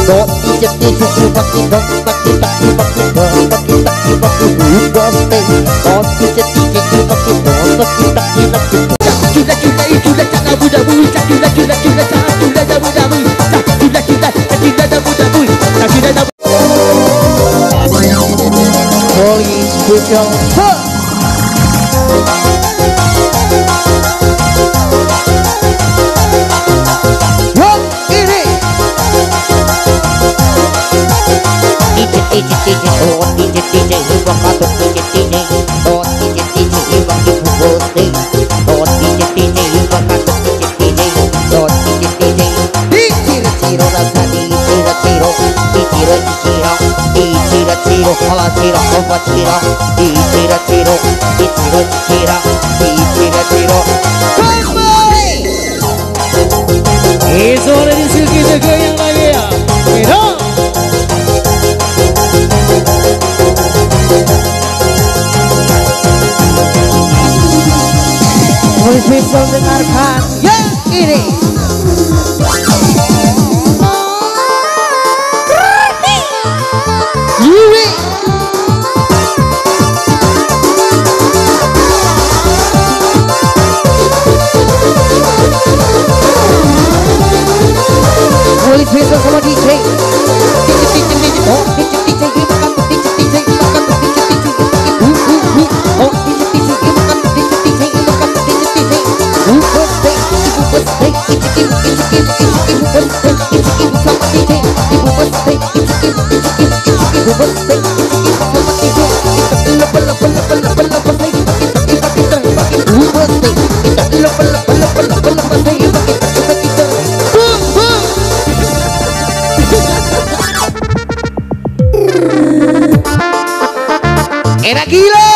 Don't DJ DJ you fuck it up, fuck it up, you fuck it up, fuck it up, you fuck it up, you birthday. Don't DJ DJ you fuck it up, fuck it up, you fuck it up. Chula chula chula chula buda bui, chula chula chula chula chula da buda bui, chula chula chula da buda bui, chula da. Holy spiritual. Itu ada di sini juga yang lagi ya. Polis bisa dengarkan yang ini. Yuri. Polis bisa sama DJ. Enak gila.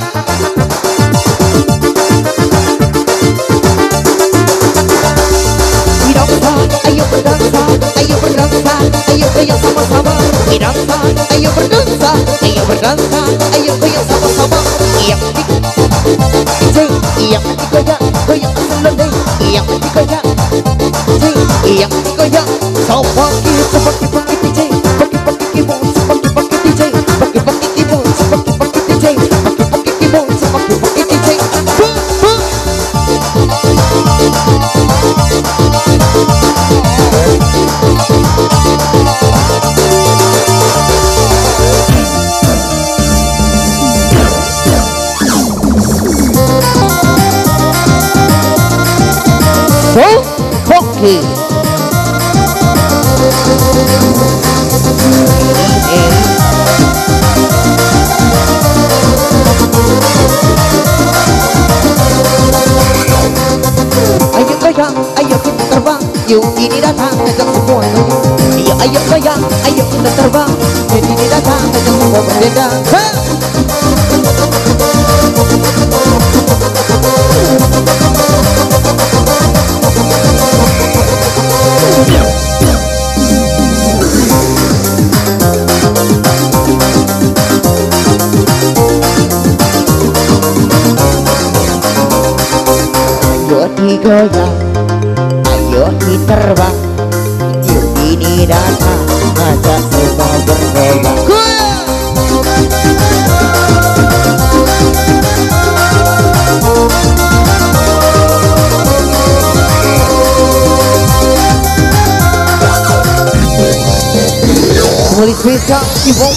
Ayo berdansa, ayo berdansa, ayo goyang sama-sama. Berdansa, ayo berdansa, ayo berdansa, ayo goyang sama-sama. Yang penting, yang penting goyang, goyang asal yang penting goyang, yang penting goyang. So funky, so funky, funky DJ, funky funky keyboard, so funky funky DJ, funky funky keyboard, so funky funky DJ, funky funky keyboard, so funky funky DJ. So funky. Ayo goyang, ayo kita terbang, yuk ini datang ajak semua goyang. Ayo goyang, ayo kita terbang, yuk ini datang ajak semua berdendang. Ayo digoyang, ayo diterbang, yuk ini datang ajak semua bergoyang. Polis bisa ibu.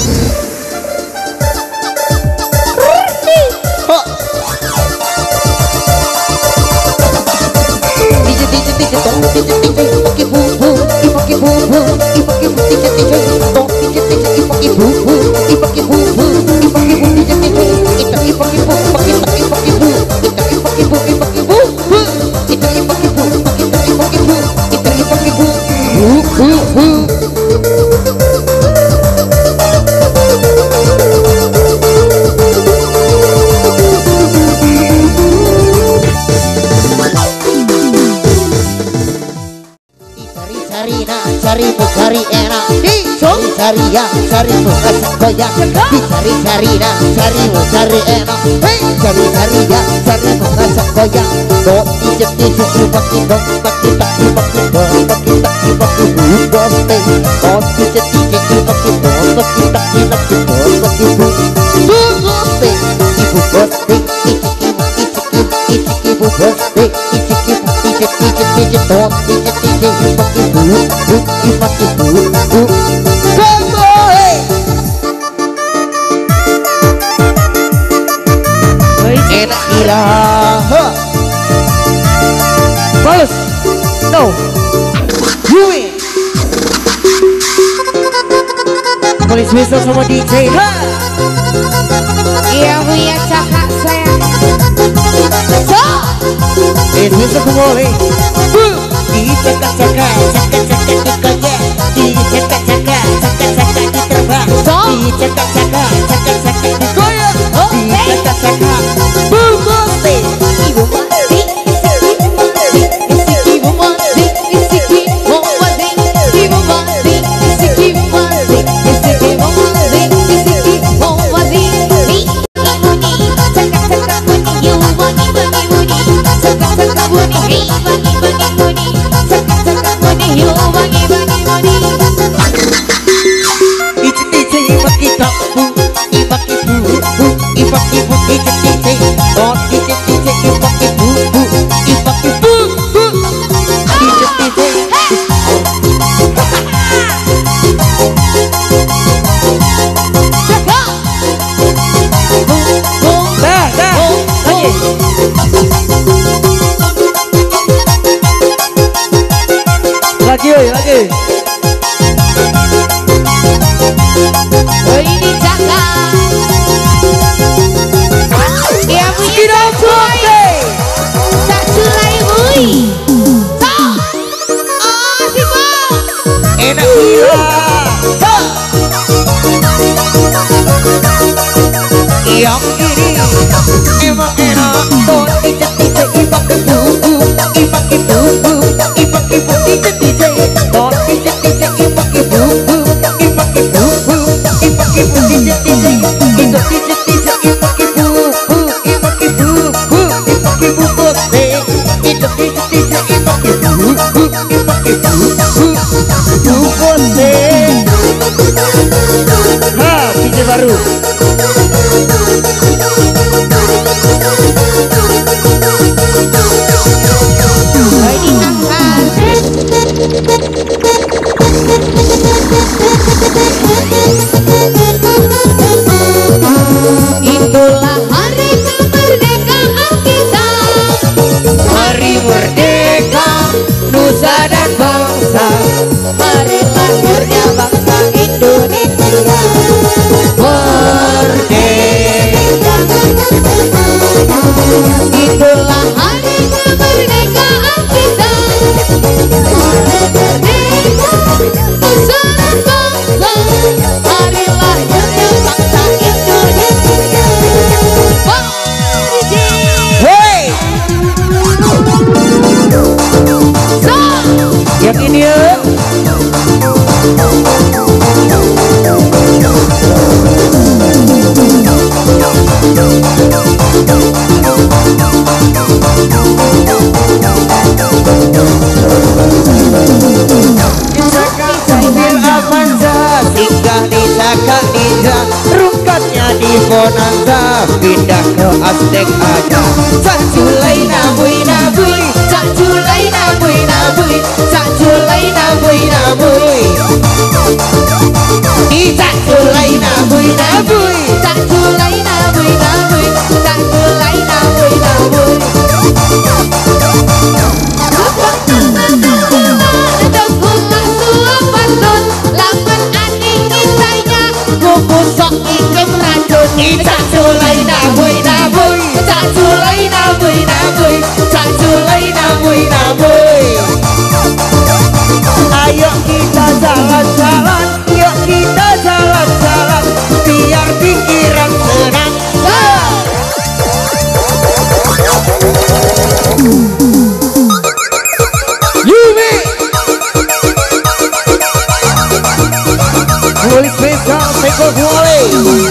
cari-carian, cari bunga goyang. Dicari-carian, carimu cari enak. Hei, cari-carian, cari bunga goyang. Dok dijet-dijet baki dok, baki taki baki dok, baki taki baki dok. Dok dijet-dijet baki dok, baki taki baki dok, baki dok. Ibu boste, ibu boste, dijet dok, dijet baki dok, baki dok. Enak gila. Balas. No. You win. Polis whistle sama DJ. Iya punya cakak saya. So. Polis whistle kembali. Dicakak-cakak, cakak-cakak dikoyak. Dicakak-cakak, cakak-cakak diterbang. Dicakak-cakak, cakak-cakak dikoyak. Dicakak-cakak. Lagi. Oh ini cakak. Iya punya cakak. Cak culai bui. Cak. Oh si bang. Enak gila. Yang ini emang enak. Don dijet-dijet ibak ibu, ibak ibu, ibak ibu dijet-dijet. Don dijet-dijet ibak ibu, ibak ibu, ibak ibu dijet-dijet. Itu dijet-dijet ibak ibu, ibak ibu, ibak ibu boste. Itu dijet-dijet ibak ibu, ibak ibu, boste. Ha, DJ baru. Itulah hari kemerdekaan kita. Hari merdeka nusa dan bangsa. Hari lahirnya bangsa Indonesia. Merdeka. Itulah hari kemerdekaan kita. Merdeka, nusa dan bangsa. Hari lahirnya bangsa Indonesia. Hei, yang ini ya. Singgah di Cakak Ninja, rungkatnya di Bonanza, pindah ke Aztek aja. Cak culai nabui nabui, Cak culai nabui nabui, cak culai nabui nabui. Di cak culai nabui nabui, cak culai nabui nabui, cak culai nabui nabui. Abang buka suapan don, lapan aning kitanya, gubusok ikem racun. di cak culai nabui nabui, Cak culai nabui nabui, cak culai nabui nabui. Ayo kita Kuali spesial Seko Kuali.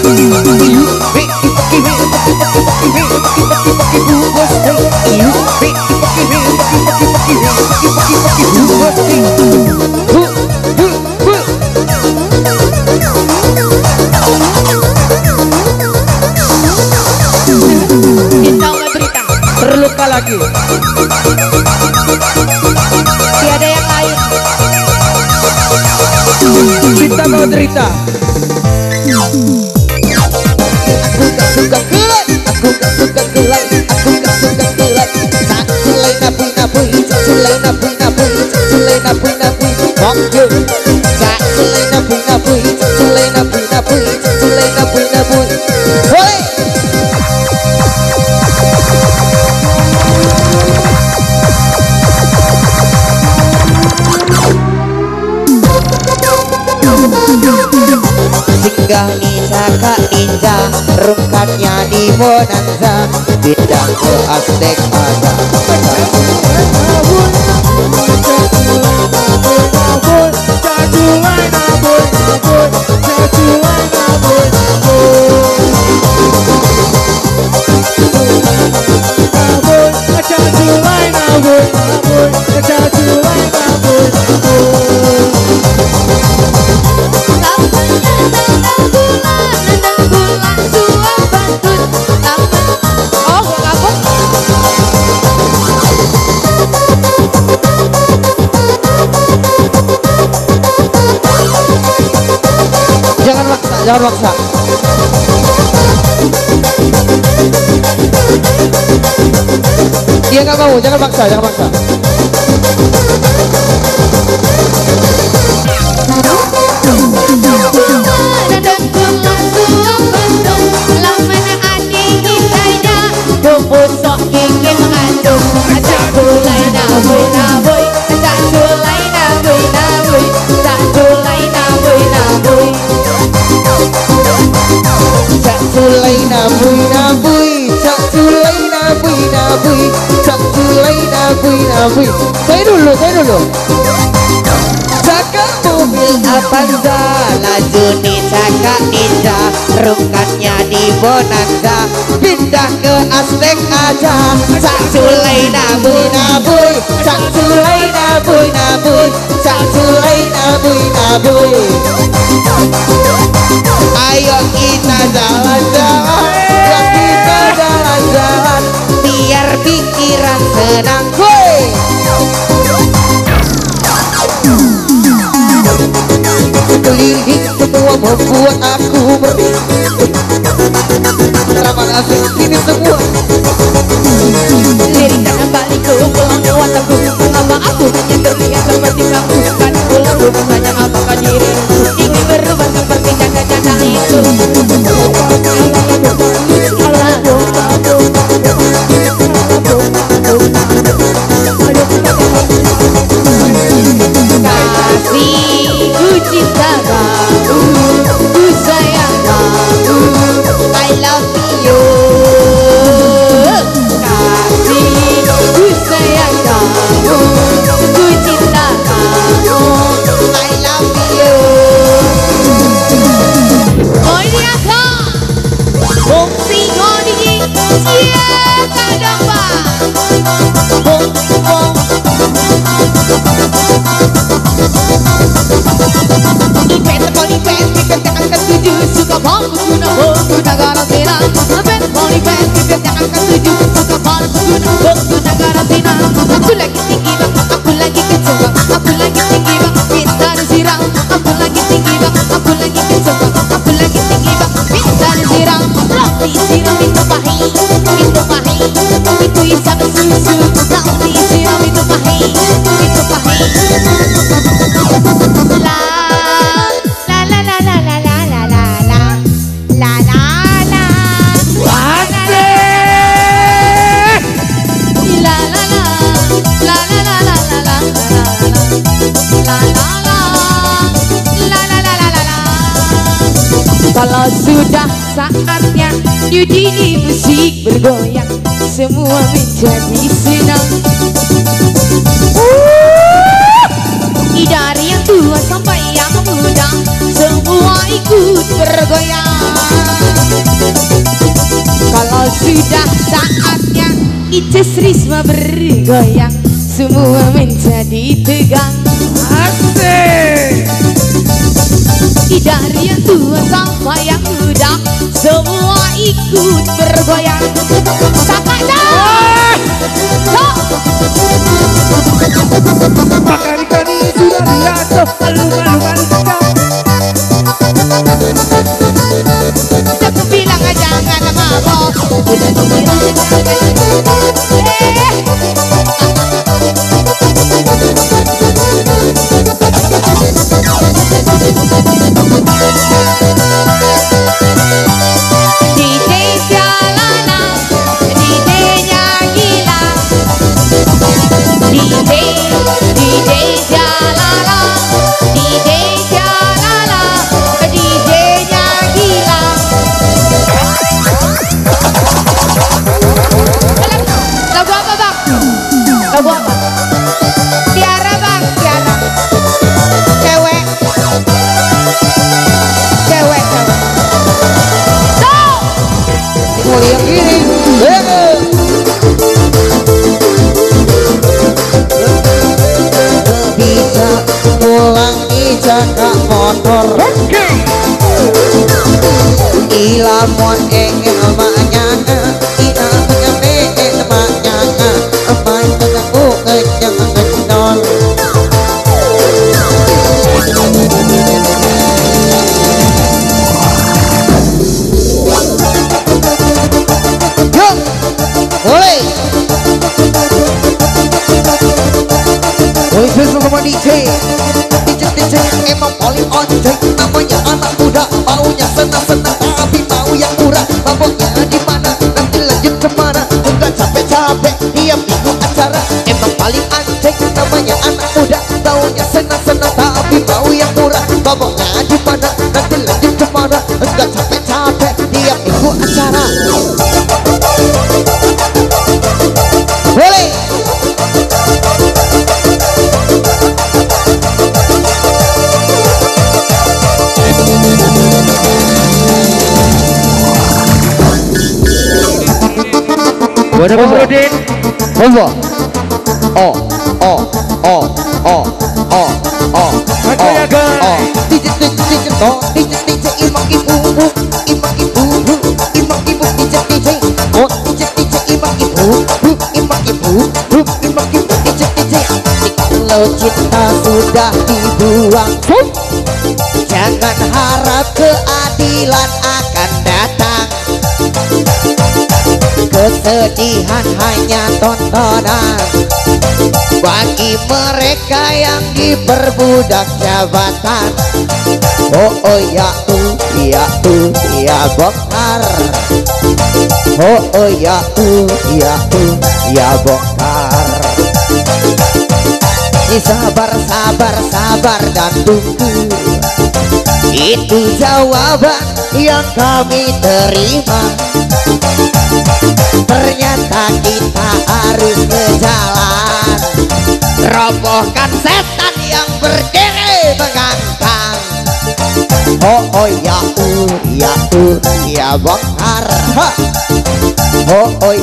Terluka lagi. Tiada yang lain. Cinta mau derita. Aku gak suka gelai, aku gak suka gelai, aku gak suka gelai. Tak sulai nabui nabui, tak sulai nabui nabui, tak sulai nabui nabui. Oke. Tak sulai nabui nabui, tak sulai nabui nabui, tak sulai nabui nabui. Hoi. Singgah ninja kak ninja, rungkatnya di bonanza, bidang ke Aztek ada. Jangan maksa. Dia nggak mau, jangan maksa, jangan maksa. Sulai nabui nabui, cak sulai nabui nabui, cak sulai nabui nabui. Saya dulu. Cakap mobil Avanza, laju nih cakap ninja, rungkatnya di bonanza, pindah ke Aztek aja. Cak sulai nabui nabui, cak sulai nabui nabui, cak sulai nabui nabui. Ayo kita jalan-jalan, kita jalan-jalan, biar pikiran senang. Woi. Keliling semua membuat aku merinding. Terima kasih ini semua. Lirik dan balikku pulang lewat aku. Mengapa aku hanya terlihat seperti kamu? Kan pulang bertanya apakah dirimu ingin berubah seperti janda-janda itu. Kasihku cinta kamu, ku sayang kamu, I love you. Kasihku sayang kamu, ku cinta kamu, I love you. Oh dia kak, bongsi ngodi, siapa domba? Suka banget guna guna karantina, ben poli ben kita jangan ketujuh. Suka banget guna karantina. Aku lagi tinggi bang, aku lagi kecil bang, aku lagi tinggi bang, kita disiram. Aku lagi tinggi bang, aku lagi kecil bang, aku lagi tinggi bang, kita disiram. Roti siram itu pahit, itu isap susu. Roti siram itu pahit, itu pahit. Kalau sudah saatnya Yudini musik bergoyang, semua menjadi senang. Dari yang tua sampai yang muda, semua bergoyang. Kalau sudah saatnya Icis Risma bergoyang, semua menjadi tegang. Asik. Dari yang tua sampai yang muda, semua ikut bergoyang. Sampai dah. Kali-kali sudah lihat malu-malu kau. Aku bilang jangan mabok. Aku bilang DJ jalanan, DJ-nya gila. DJ jalala, DJ jalala, DJ-nya gila. Lagu apa bang? Lagu apa? Tiara bang, Tiara. Cewek. Cewek, cewek. Mulai yang ini. Bisa pulang ijaka motor. Ilamun ingin emaknya, ina punya pengen emaknya, emak mengaku kenyang kendol. Yuk, mulai. Mulai besok sama DJ. DJ emang paling onjek, namanya anak muda, maunya senang-senang tapi mau yang murah. Maboknya di mana, nanti lanjut kemana? Enggak capek-capek, tiap minggu acara. Emang paling anjek, namanya anak muda, maunya senang-senang tapi mau yang murah. Maboknya di mana, nanti lanjut kemana? Enggak capek-capek, tiap minggu acara. Boleh. Waduh Bang Rodin. Monggo. Oh. Ayo guys. DJ imang ibu, imang ibu, imang ibu DJ. Oh, DJ imang ibu, imang ibu, imang ibu DJ. Kalau cinta sudah dibuang, jangan harap keadilan akan datang. Kesedihan hanya tontonan bagi mereka yang diperbudak jabatan. Oh ya ya bongkar. Oh ya ya bongkar. Sabar dan tunggu, itu jawaban yang kami terima. Ternyata kita harus ke jalan, robohkan setan yang berdiri mengangkang. Oh ya bongkar. Oh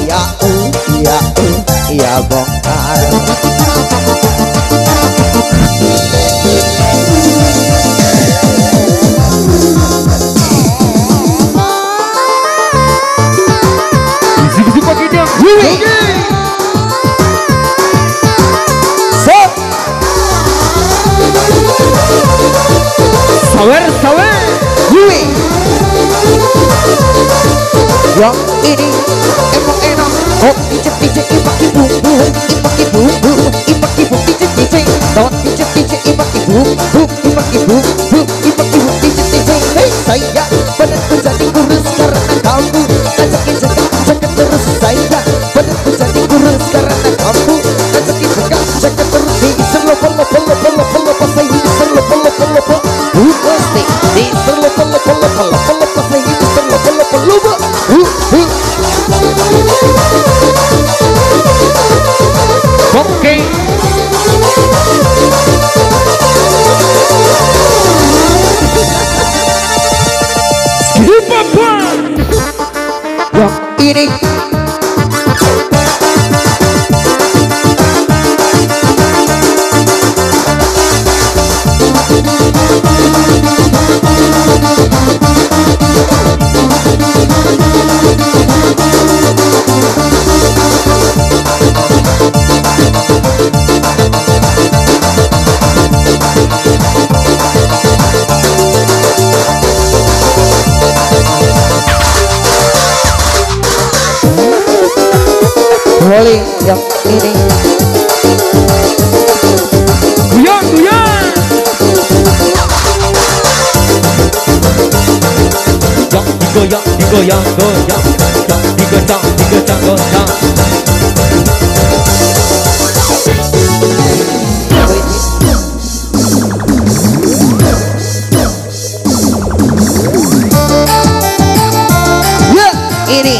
ya bongkar. Bisik-bisik pakai dia. Sawer. Yang ini emang enak. Oh DJ imang ibu, imang ibu DJ. Don't DJ imang ibu, imang ibu DJ. Hey saya badanku jadi kurus karena kamu ajakin jaga terus. Saya badanku jadi kurus karena kamu ajakin jaga terus. Diserlopo saya diserlopo. Pasti diserlopo saya diserlopo. Oke. Yang ini boleh yang ini Guyang, guyang. Yang digoyang, digoyang, goyang. Yang digocang, digocang, goyang. ya ini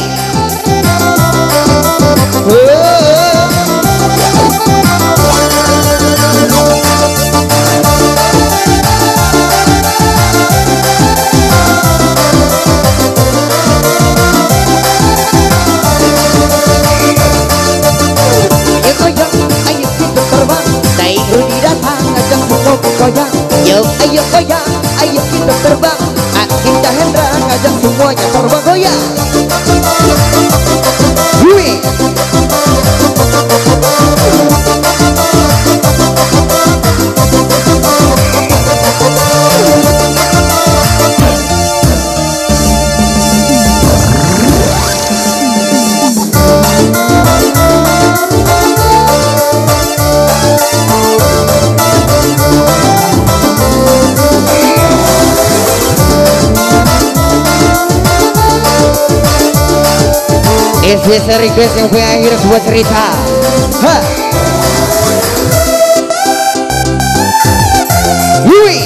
ayo goyang, ayo kita terbang. Kita Hendra ngajak semuanya terbang goyang. Wih. Isi request yang punya akhir sebuah cerita. Ha. Wui.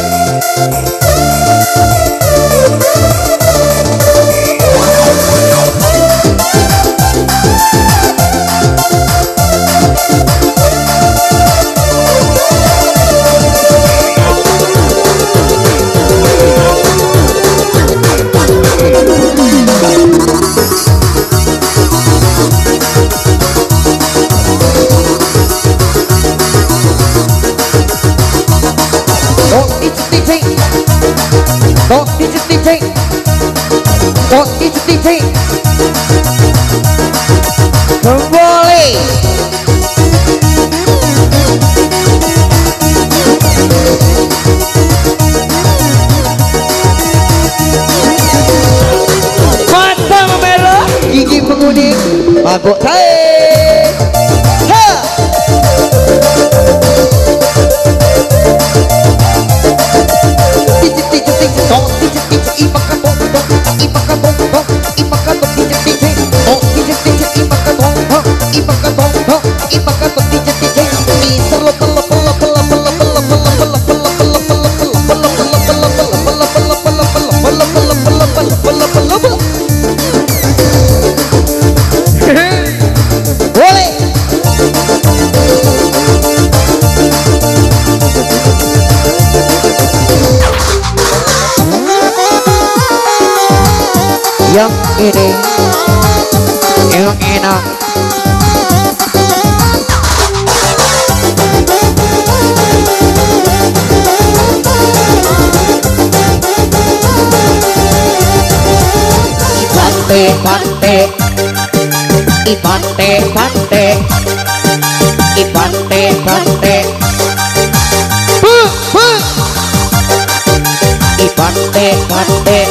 Kembali. Mata memerah, gigi menguning, mabuk tae. Ha. Yang ini yang enak. Ipante, ipante, ipante, ipante, ipante, ipante, ipante.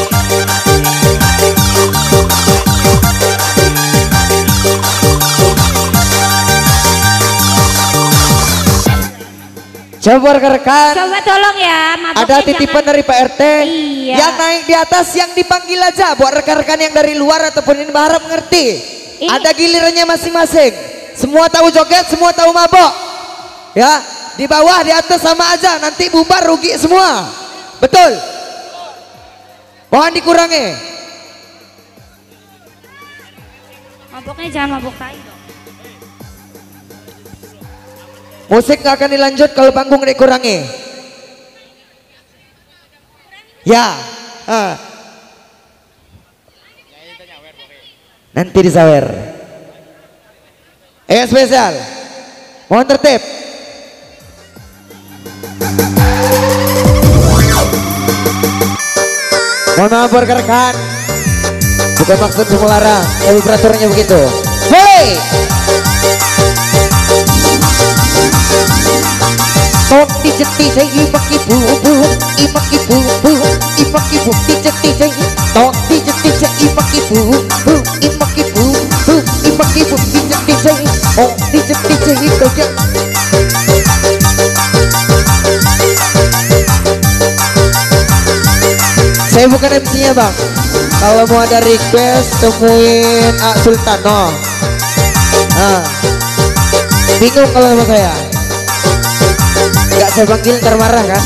Coba rekan-rekan, coba tolong ya, ada titipan dari Pak RT. Iya. Yang naik di atas yang dipanggil aja buat rekan-rekan yang dari luar ataupun ini berharap mengerti. Ada gilirannya masing-masing. Semua tahu joget, semua tahu mabok. Ya, di bawah, di atas sama aja. Nanti bubar rugi semua. Betul? Mohon dikurangi. Maboknya jangan mabok tai dong. Musik nggak akan dilanjut kalau panggung dikurangi. Ya. Nanti disawer. Spesial. Mohon tertib. Mohon maaf rekan-rekan. Bukan maksud melarang, tapi peraturannya begitu. Boleh. Tot dijet DJ imak ibu bu, imak ibu bu, imak ibu dijet DJ. Tot dijet DJ imak ibu bu, imak ibu bu, imak ibu dijet DJ. Oh dijet DJ goyang. Saya bukan MC-nya bang. Kalau mau ada request temuin A Sultano. Nah, bingung kalau sama saya. Gak saya panggil ntar marah kan.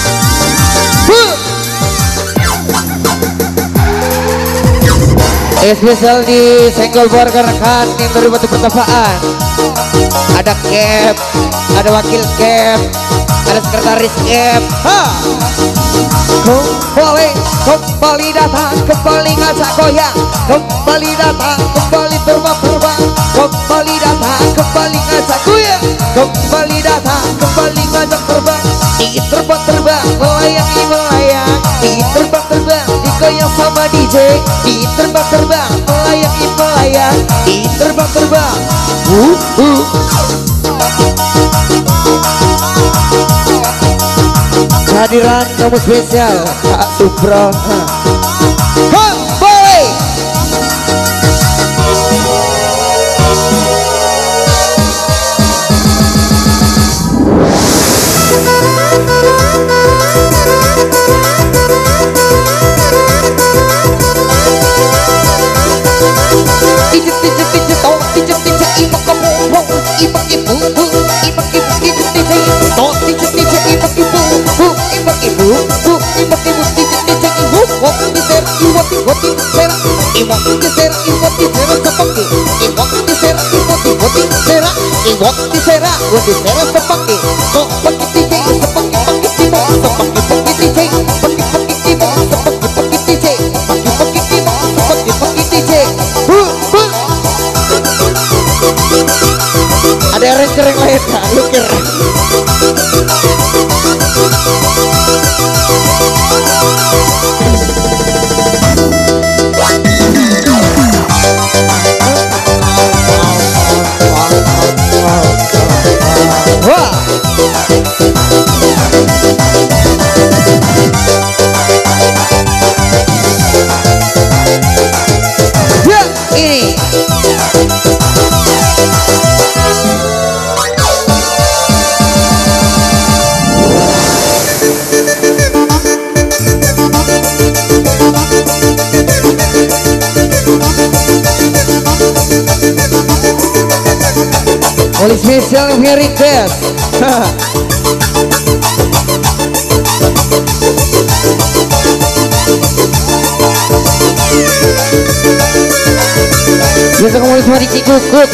Spesial di senggol buat rekan yang dari Batu Pertapaan. Ada Cap, ada wakil Cap, ada sekretaris Cap. Kembali datang, kembali ngajak goyang, kembali datang, kembali terbang-terbang, kembali datang, kembali ngajak goyang, kembali datang, kembali ngajak terbang, di terbang-terbang, melayang-melayang, di terbang-terbang, digoyang sama DJ, di terbang-terbang, melayang-melayang, di terbang-terbang. Kehadiran kamu spesial Kak Supro. Kembali. Ada ranger yang lain kan? Lu kira? Oleh spesial yang punya request. Biasa kamu semua di Cikukut.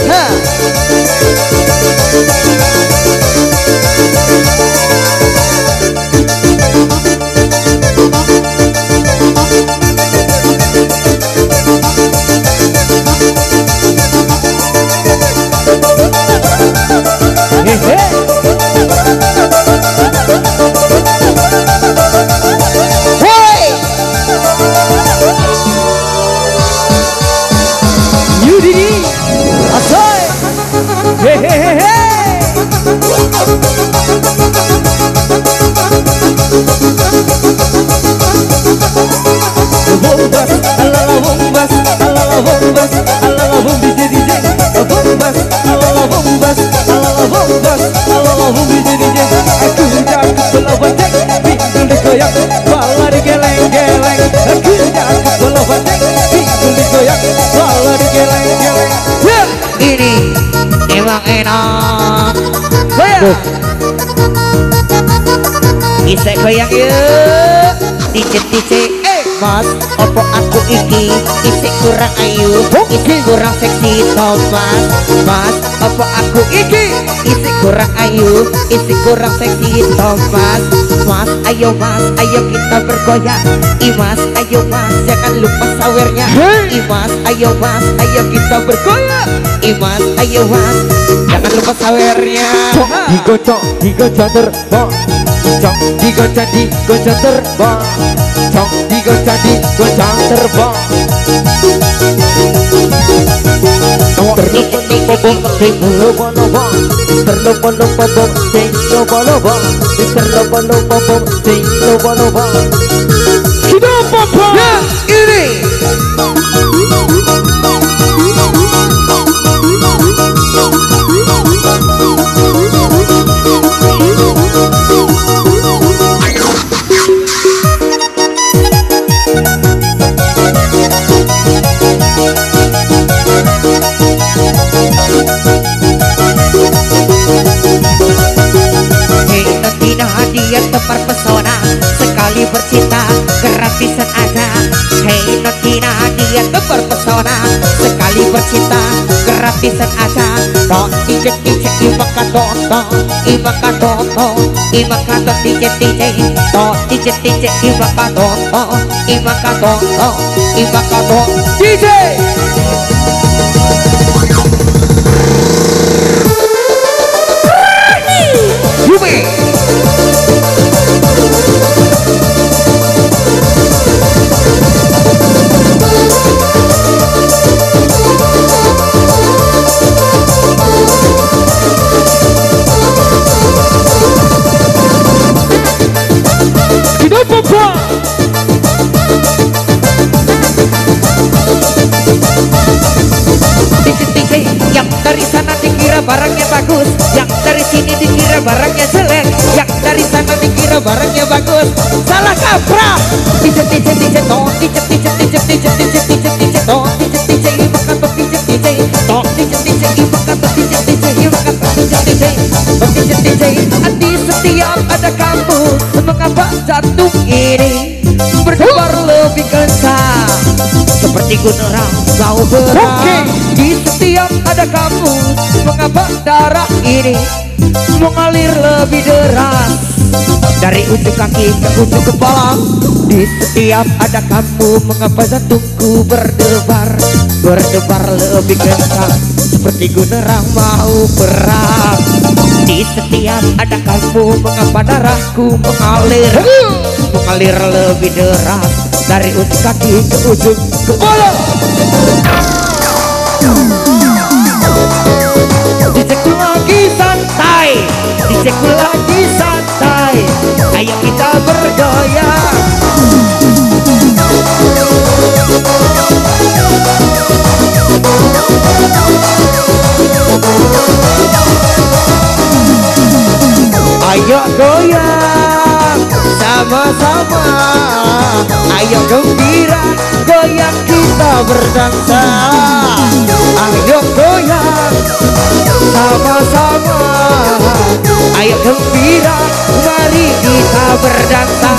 Ini emang enak. Goyang. Bisa goyang yuk. DJ Mas, opo aku iki isik kurang ayu, isik kurang seksi Thomas. Mas, apa aku iki isik kurang ayu, isik kurang seksi Thomas. Mas, ayo kita bergoyang. Imas, ayo mas, jangan lupa sawernya. Imas, ayo mas, ayo kita bergoyang. Imas, ayo mas, jangan lupa sawernya. Digocok terbang, cok digocok terbang, cok digocok terbang. Dia tepar pesona, sekali bercinta gratisan aja. Hei Notina, dia tepar pesona, sekali bercinta gratisan aja. Tok DJ imaka tok imaka tok imaka tok DJ tok DJ imaka tok imaka tok imaka tok DJ. Yumi yang dari sana dikira barangnya bagus, yang dari sini dikira barangnya jelek, yang dari sana dikira barangnya bagus, salah kaprah. DJ to DJ to DJ imakan to DJ to DJ imakan to DJ imakan to DJ di setiap ada kamu, mengapa jantung ini berdebar lebih kencang seperti gunung kau berang. Di setiap ada kamu, mengapa darah ini mengalir lebih deras dari ujung kaki ke ujung kepala. Di setiap ada kamu, mengapa jantungku berdebar lebih kencang seperti gunung mau perang. Di setiap ada kamu, mengapa darahku mengalir lebih deras dari ujung kaki ke ujung kepala. Dicekku lagi santai, dicekku lagi santai, ayo kita bergoyang. Ayo goyang sama-sama, ayo gembira goyang kita berdansa. Ayo goyang sama-sama, ayo gembira mari kita berdansa.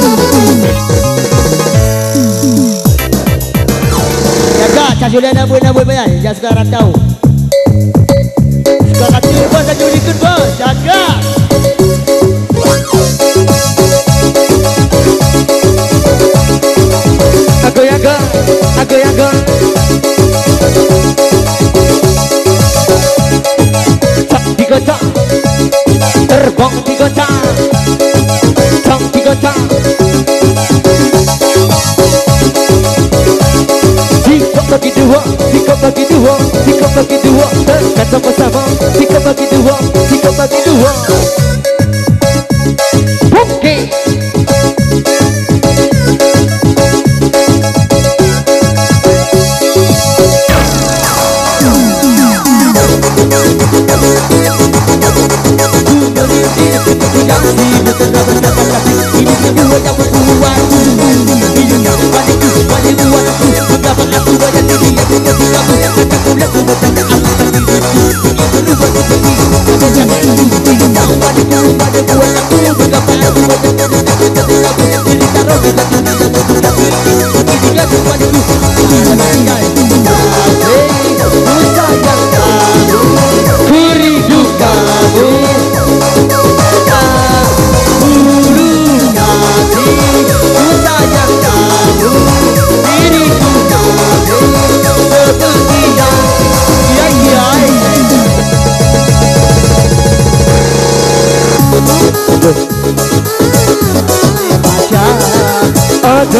Jaga cajulian nabui bayar, jangan sekarang tahu. Sekarang tiba bos, cajulikan bos, jaga. Aku yaga. Cok digocok, terbang digocok, cok digocok. Sikap bagi dua, sikap bagi dua, sikap bagi dua, tekan sama-sama. Sikap bagi dua, sikap bagi dua. Oke.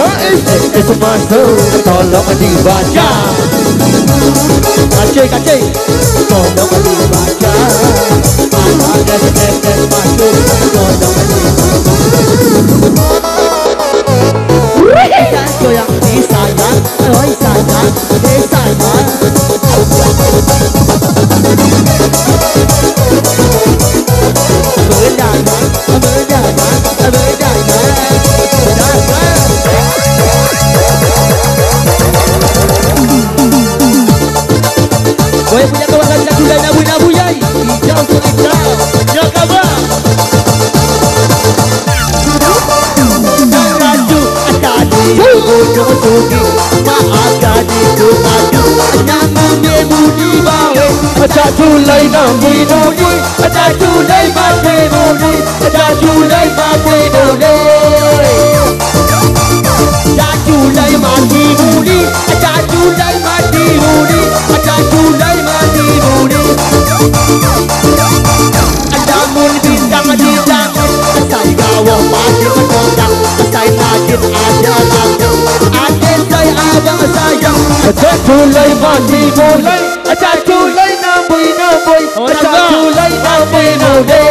masuk, tolong dibaca. Kacing, tolong dibaca. Ada SMS masuk, tolong dibaca. Goyang disayang, oi sayang, disayang. Gue punya kawasan satu dan nabu-nabu yai. Hijau tu hijau, ya kabar. Dan raju tadi ujung sugi, ada di tuaju. Namun ibu di bawah, ada tulai nabi-nabi, ada tulai mati-mati, ada tulai mati-mati. Ada tulai mati-mati, ada tulai mati-mati, ada tulai mati-mati. Ada mun bintang di langit, saya gawang pasti menodang, saya najib ada langit, ada saya abang sayang. Ada tulai mati-mati, ada tulai nabi-nabi, ada tulai mati-mati.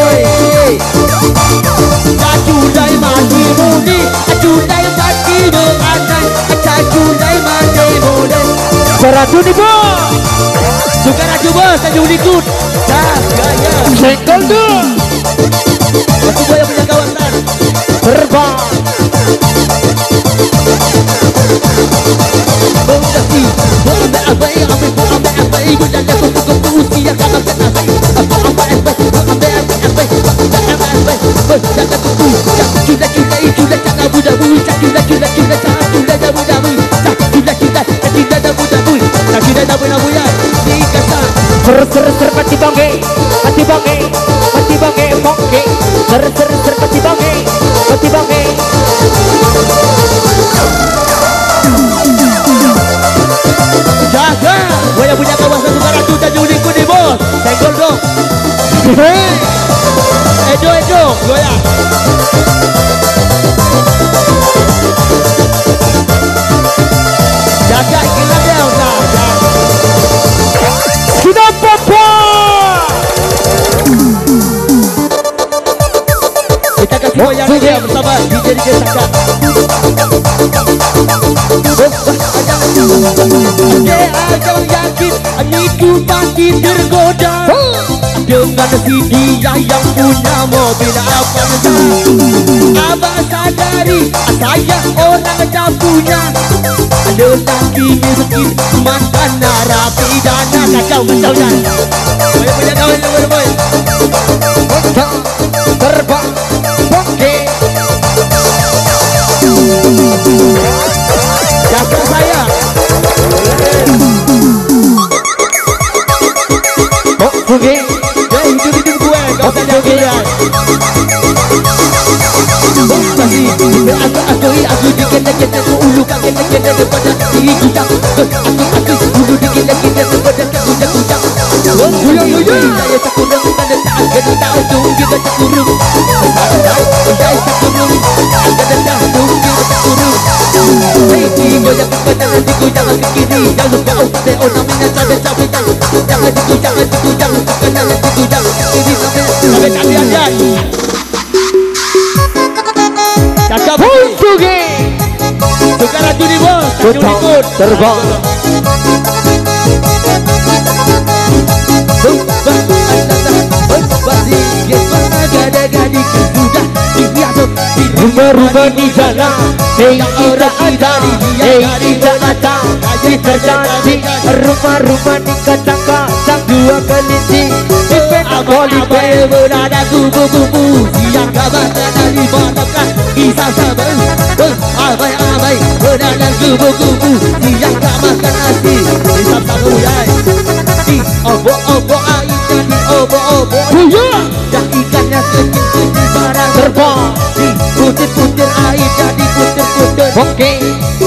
Ada tulai mati-mati, ada tulai mati-mati, ada tulai mati-mati. Seratu ni bos, suka raju bos, tanjung ikut. Dah, gaya. Senggol tu. Aku boleh punya kawasan. Terbang. Bongkasi, ambil ibu dan aku cukup usia kamu kena hai. Ser pati bange, mongke. Ser pati bange. Jaga, gue yang punya kawasan Sukaratu Tanjung Liku nih bos. Senggol dong. Ejo, goyang. Jaga gila dia udah. Sudah papa. Kita kasih goyang dia bersama DJ Saka. Jangan yakin, aku pasti tergoda dengan si dia yang punya mobil Avanza. Abang sadari, saya orang tak punya. Ada lagi miskin, mantan narapidana. Kacau dan boy punya kawan yang boy. Terbang, bongke. Jaga saya. Oke, jadi hidup gue, kau tak jaga. Aku dikena-kena ulu kena-kena daripada diri gudang. Aku ulu dikena-kena daripada kegudang-gudang. Saya tak kurang tanda tak ada tahu kita tak kurang. Saya tak kurang tanda tahu kita tak kurang. Hei, goyang ke kanan, diku jangan ke kiri. Jangan lupa OTO namanya sampai jangan diku ke kanan, diku jangan ke kiri sampai hati-hati. Cakap Sugi Sukaratu ni bos, Tanjung ikut terbang. Rumah-rumah di jalan, orang tidak ada, terjadi. Rumah-rumah di kacang-kacang, dua kelinci. Abai berada kubu-kubu, siang kabar dari malamkah kisah sabar. Abai berada kubu-kubu, siang tak makan nasi. Kisah sabar yai, di obo-obo air jadi obo-obo. Dan ikannya kecil-kecil barang terbang. Di putir-putir air jadi putir-putir. Oke,